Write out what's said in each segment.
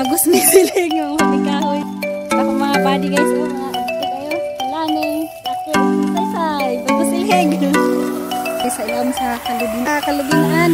gusmi siling yung kahoy. Ako mga body guys, mga kayo. Lani, laki, say, bagus siling. Sa ilam sa kalubingan.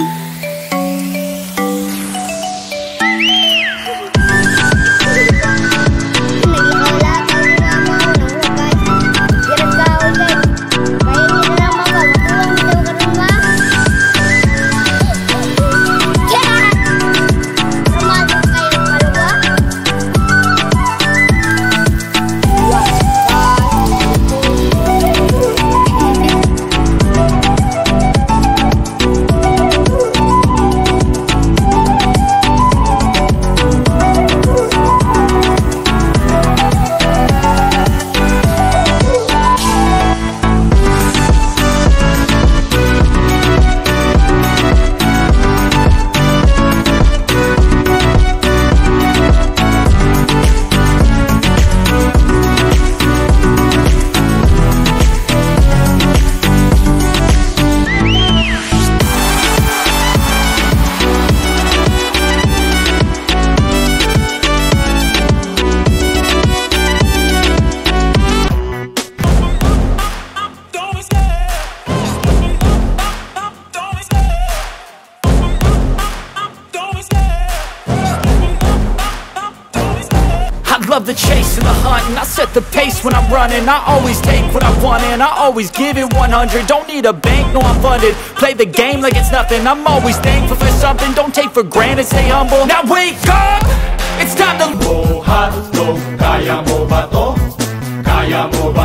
Love the chase and the hunt, and I set the pace when I'm running. I always take what I want and I always give it 100. Don't need a bank, no I'm funded. Play the game like it's nothing. I'm always thankful for something. Don't take for granted, stay humble. Now wake up, it's time to. Kuha, kaya mo ba to? Kaya mo ba?